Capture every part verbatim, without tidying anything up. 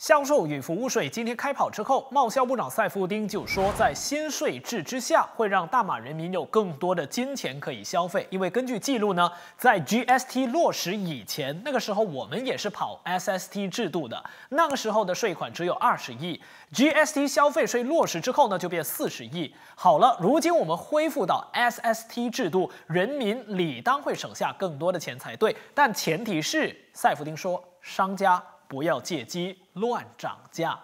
销售与服务税今天开跑之后，贸销部长赛夫丁就说，在新税制之下，会让大马人民有更多的金钱可以消费。因为根据记录呢，在 G S T 落实以前，那个时候我们也是跑 S S T 制度的，那个时候的税款只有二十亿。G S T 消费税落实之后呢，就变四十亿。好了，如今我们恢复到 S S T 制度，人民理当会省下更多的钱才对。但前提是，赛夫丁说，商家不要借机乱涨价。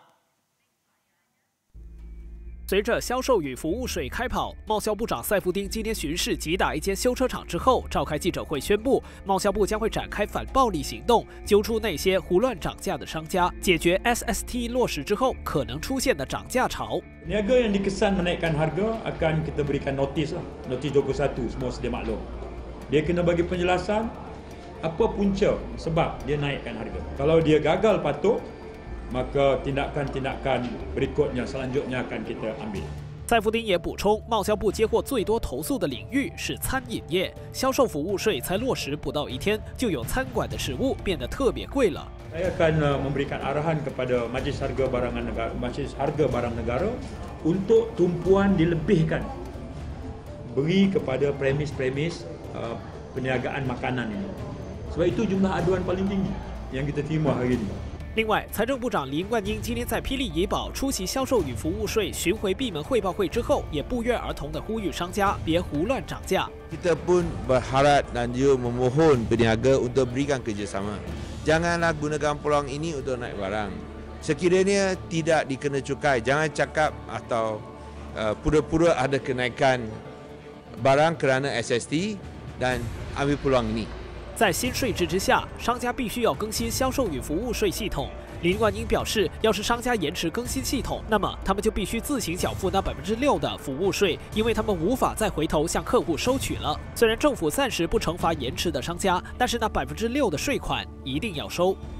随着销售与服务税开跑，贸销部长赛夫丁今天巡视击打一间修车厂之后，召开记者会宣布，贸销部将会展开反暴力行动，揪出那些胡乱涨价的商家，解决 S S T 落实之后可能出现的涨价潮。 Peniaga yang dikesan menaikkan harga akan kita berikan notis lah, notis dua puluh satu semua sedia maklum. Dia kena bagi penjelasan apa punca sebab dia naikkan harga. Kalau dia gagal patuh, maka tindakan-tindakan berikutnya selanjutnya akan kita ambil. 赛夫丁也补充，贸销部接获最多投诉的领域是餐饮业，销售服务税才落实不到一天，就有餐馆的食物变得特别贵了。 Saya akan memberikan arahan kepada Majlis Harga Barangan Negara, Majlis Harga Barang Negara untuk tumpuan dilebihkan, beri kepada premis-premis uh, perniagaan makanan ini. Sebab itu jumlah aduan paling tinggi yang kita terima hari ini. 另外，财政部长林冠英今天在霹雳怡保出席销售与服务税巡回闭门汇报会之后，也不约而同地呼吁商家别胡乱涨价。 Kita pun berharap dan juga memohon peniaga untuk berikan kerjasama. Janganlah gunakan peluang ini untuk naik barang. Sekiranya tidak dikena cukai, jangan cakap atau uh, pura-pura ada kenaikan barang kerana S S T dan ambil peluang ini. 在新税制之下，商家必须要更新销售与服务税系统。林冠英表示，要是商家延迟更新系统，那么他们就必须自行缴付那百分之六的服务税，因为他们无法再回头向客户收取了。虽然政府暂时不惩罚延迟的商家，但是那百分之六的税款一定要收。